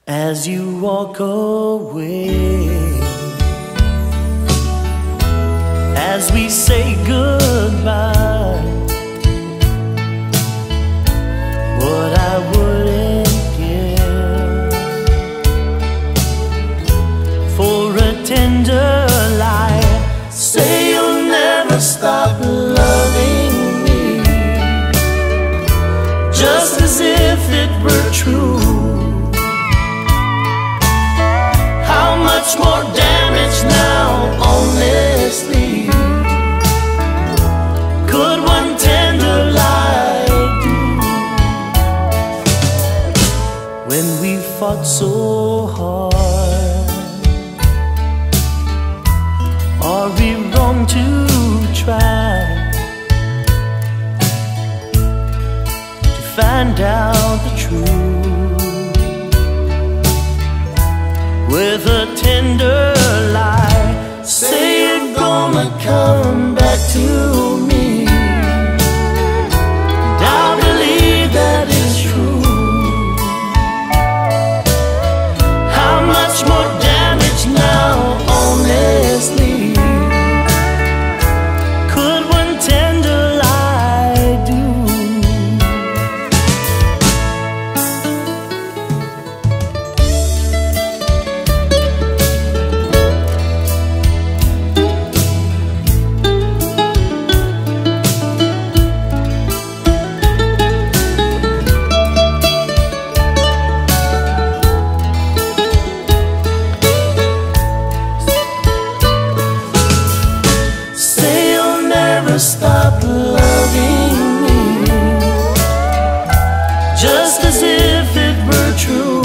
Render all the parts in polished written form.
as you walk away, as we say goodbye. What I wouldn't give for a tender lie. Say you'll never stop loving me, just as if it were true. How much more damage now, honestly, could one tender lie do? When we fought so hard, are we wrong to try to find out the truth? With a tender lie, say you're gonna come back to me, and I believe that is true. How much more damage now, honestly, could one tender lie do? Stop loving me, just as if it were true.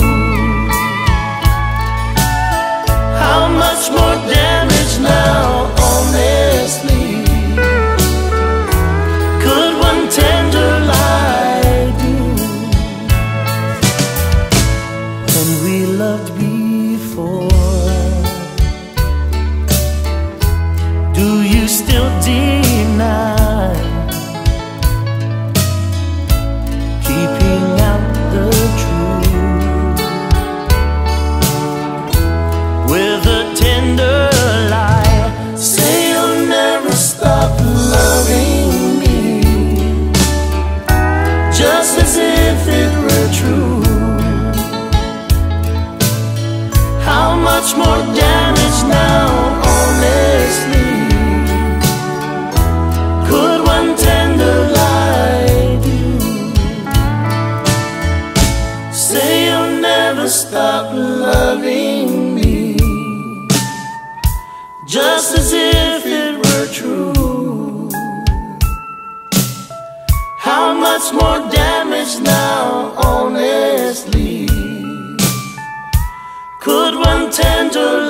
How much more damage now, honestly, could one tender lie do? When we loved before, do you still deny keeping out the truth? With a tender lie, say you'll never stop loving me, just as if it were true. How much more damage now, honestly, could one tender lie do? Say you'll never stop loving me, just as if it were true. How much more damage now, honestly, could one tender